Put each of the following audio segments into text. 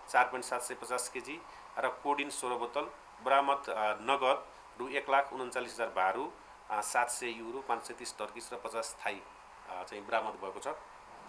4.750 KG र coding 16 बोतल बरामद। नगद रु 1,39,000 भारु, 700 युरो, 530 टर्किस र 50 थाई चाहिँ बरामद भएको छ।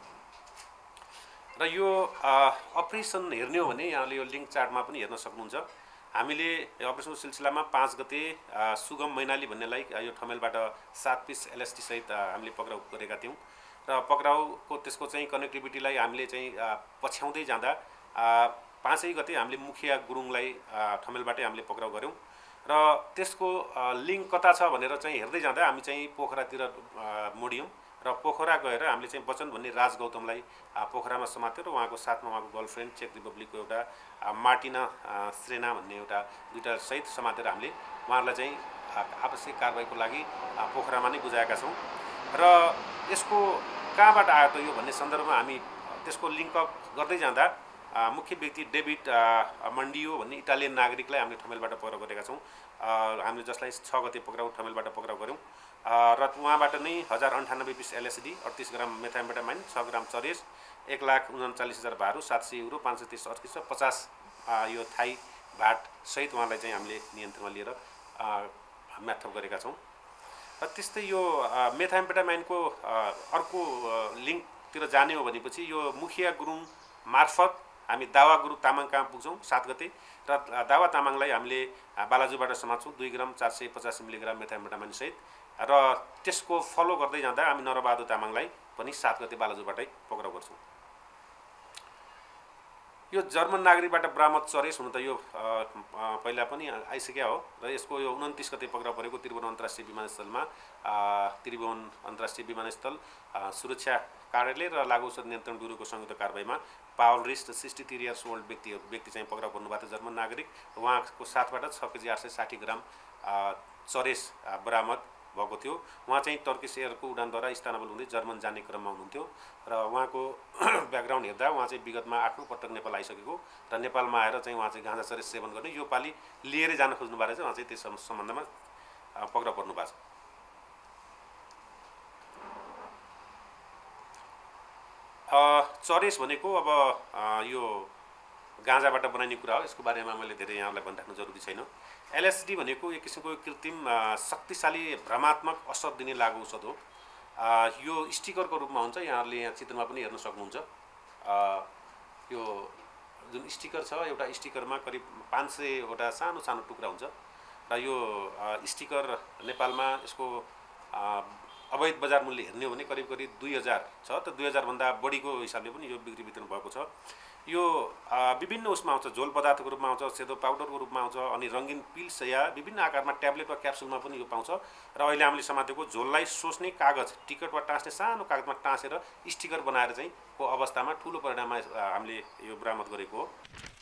र यो अपरेसन हेर्ने हो भने यहाँले यो लिङ्क चार्टमा पनि हेर्न सक्नुहुन्छ। हामीले अपरेसनको सिलसिलामा 5 गते सुगम मैनाली भन्नेलाई यो ठमेलबाट 7 पिस एलएसडी सहित हामीले पक्राउ गरेका थियौँ र पक्राउको त्यसको चाहिँ कनेक्टिभिटीलाई हामीले चाहिँ पछ्याउँदै जाँदा 5 गते हामीले मुखिया गुरुङलाई ठमेलबाटै हामीले पक्राउ गऱ्यौँ र त्यसको लिङ्क कता छ भनेर चाहिँ हेर्दै जाँदा हामी चाहिँ पोखरातिर मोडियौँ र पोखरा गएर हामीले चाहिँ बचन भन्ने राज गौतमलाई पोखरामा समात्यो र उहाँको साथमा उहाँको गर्लफ्रेन्ड चेक रिपब्लिकको एउटा मार्टिना श्रेना भन्ने एउटा दुईटा सहित समातेर हामीले उहाँहरूलाई चाहिँ आवश्यक कारबाहीको लागि पोखरामा नै बुझाएका छौँ। र यसको कहाँबाट आयो त यो भन्ने सन्दर्भमा हामी त्यसको लिङ्क अप गर्दै जाँदा मुख्य व्यक्ति डेभिड मन्डियो भन्ने इटालियन नागरिकलाई हामीले ठमेलबाट पक्राउ गरेका छौँ। हामीले जसलाई 6 गते पक्राउ ठमेलबाट पक्राउ गऱ्यौँ र उहाँबाट नै 1098 piece LSD, 38 gram methamphetamine, 6 gram चरेस, 1,39,000 भारु, 700 युरो, 530 टर्किस र 50 यो थाई भाट सहित उहाँलाई चाहिँ हामीले नियन्त्रणमा लिएर म्याथप गरेका छौँ। र त्यस्तै यो मेथाम्फेटामाइनको अर्को लिङ्कतिर जाने हो भनेपछि यो मुखिया गुरुङ मार्फत हामी दावा गुरु तामाङ कहाँ पुग्छौँ 7 गते र दावा तामाङलाई हामीले बालाजुबाट समात्छौँ 2 ग्राम 450 मिलिग्राम मेथाम्फेटामाइन सहित र त्यसको फलो गर्दै जाँदा हामी नरबहादुर तामाङलाई पनि 7 गते बालाजुबाटै पक्राउ गर्छौँ। यो जर्मन नागरिकबाट बरामद चरेस हुन त यो पहिला पनि आइसक्या हो र यसको यो 29 गते पक्राउ परेको त्रिभुवन अन्तर्राष्ट्रिय विमानस्थलमा त्रिभुवन अन्तर्राष्ट्रिय विमानस्थल सुरक्षा कार्यालय र लागु औषध नियन्त्रण ब्युरोको संयुक्त कारबाहीमा पावल रिस्ट 63 इयर्स ओल्ड व्यक्ति चाहिँ पक्राउ पर्नुभएको थियो जर्मन नागरिक। उहाँको साथबाट 6 केजी 860 ग्राम चरेस बरामद भएको थियो। उहाँ चाहिँ टर्किस एयरको उडानद्वारा इस्तानबुल हुँदै जर्मन जाने क्रममा हुनुहुन्थ्यो र उहाँको ब्याकग्राउन्ड हेर्दा उहाँ चाहिँ विगतमा 8औं पटक नेपाल आइसकेको र नेपालमा आएर चाहिँ उहाँ चाहिँ गाँजा चरेस सेवन गर्ने यो पालि लिएरै जान खोज्नु भएको छ। उहाँ चाहिँ त्यस सम्बन्धमा पक्राउ पर्नु भएको छ। चरेस भनेको अब यो गाँजाबाट बनाइने कुरा हो। यसको बारेमा मैले धेरै यहाँलाई भनिराख्नु जरुरी छैन। एलएसडी भनेको एक किसिमको कृत्रिम शक्तिशाली भ्रमात्मक असर दिने लागु औषध हो। यो स्टिकरको रूपमा हुन्छ। यहाँहरूले यहाँ चित्रमा पनि हेर्न सक्नुहुन्छ। यो जुन स्टिकर छ एउटा स्टिकरमा करिब 500 वटा सानो सानो टुक्रा हुन्छ र यो स्टिकर नेपालमा यसको अवैध बजार मूल्य हेर्ने हो भने करिब 2000 छ। त 2000 भन्दा बढीको हिसाबले पनि यो बिक्री वितरण भएको छ। यो विभिन्न उसमा आउँछ, झोल पदार्थको रूपमा आउँछ, सेतो पाउडरको रूपमा आउँछ अनि रङ्गीन पिल्स या विभिन्न आकारमा ट्याब्लेट वा क्याप्सुलमा पनि यो पाउँछ। र अहिले हामीले समातेको झोललाई सोच्ने कागज टिकट वा टाँस्ने सानो कागजमा टाँसेर स्टिकर बनाएर चाहिँ को अवस्थामा ठुलो परिणाममा हामीले यो बरामद गरेको हो।